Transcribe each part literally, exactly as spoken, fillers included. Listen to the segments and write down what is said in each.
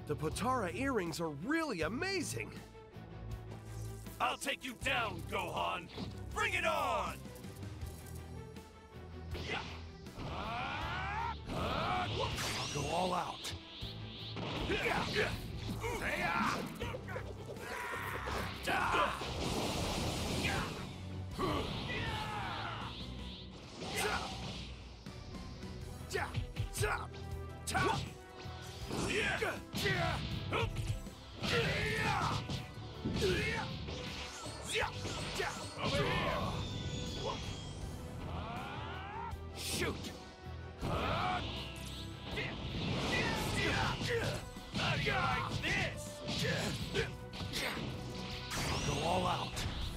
The Potara earrings are really amazing! I'll take you down, Gohan! Bring it on! I'll go all out. Over here! Shoot! How do you like this? I'll go all out.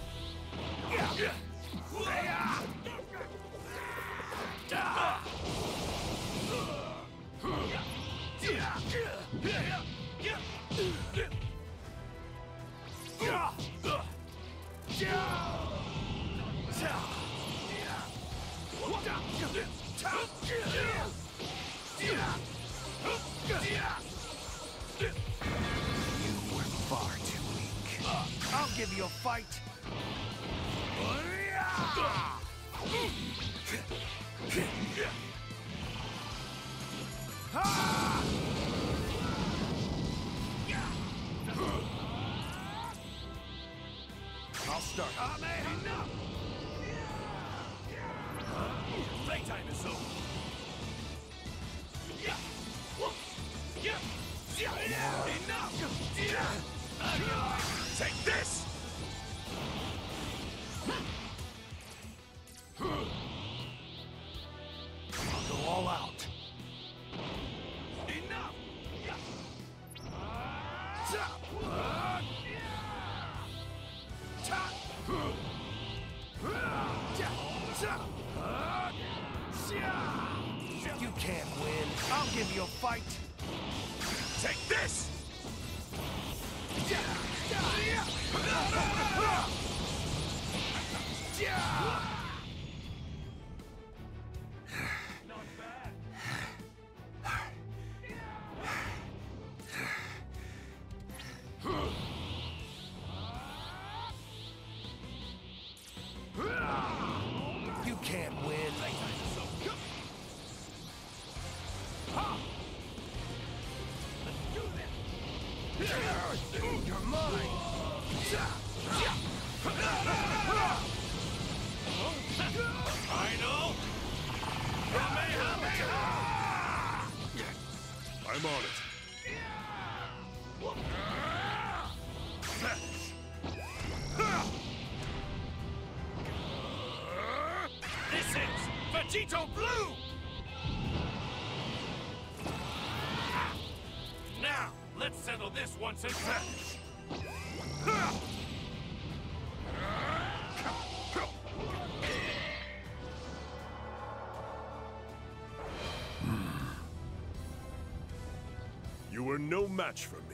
You were far too weak. I'll give you a fight. I'll start. Enough! Playtime is over. Enough! Take this! I'll go all out. Enough! You can't win. I'll give you a fight. Take this! Not bad. You can't win. You're mine. Final Kamehameha! I'm on it. This is Vegito Blue! Now, let's settle this once and for all. You were no match for me.